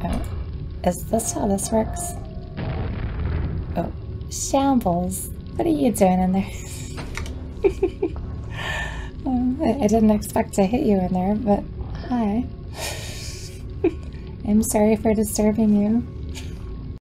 Oh, is this how this works? Oh, shambles. What are you doing in there? I didn't expect to hit you in there, but hi. I'm sorry for disturbing you.